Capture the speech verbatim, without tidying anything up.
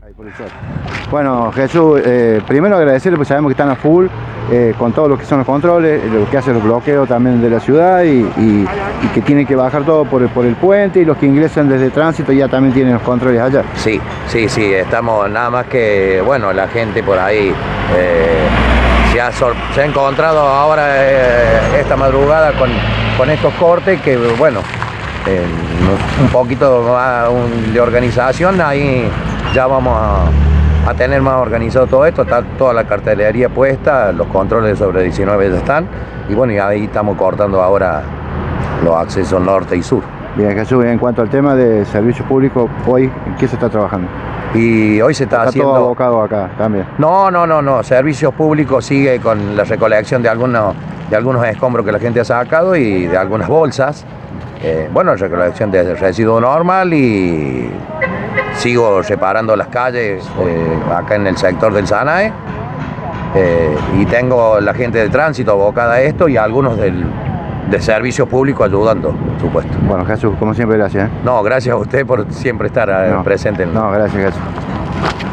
Bueno, Jesús, eh, primero agradecerle, porque sabemos que están a full eh, con todo lo que son los controles, lo que hace los bloqueos también de la ciudad y, y, y que tienen que bajar todo por el, por el puente, y los que ingresan desde tránsito ya también tienen los controles allá. Sí, sí, sí, estamos nada más que, bueno, la gente por ahí eh, se, ha sor se ha encontrado ahora eh, esta madrugada con, con estos cortes que, bueno, eh, un poquito más de organización, ahí ya vamos a, a tener más organizado todo esto, está toda la cartelería puesta, los controles sobre diecinueve ya están, y bueno, y ahí estamos cortando ahora los accesos norte y sur. Bien, Jesús, en cuanto al tema de servicios públicos, hoy, ¿en qué se está trabajando? Y hoy se está, está haciendo... todo abocado acá también. No, no, no, no, servicios públicos sigue con la recolección de algunos, de algunos escombros que la gente ha sacado y de algunas bolsas. Eh, bueno, recolección de residuo normal, y sigo reparando las calles eh, acá en el sector del Sanae, eh, y tengo la gente de tránsito abocada a esto y algunos del, de servicios públicos ayudando, por supuesto. Bueno, Jesús, como siempre, gracias. ¿eh? No, gracias a usted por siempre estar eh, no, presente. En... No, gracias, Jesús.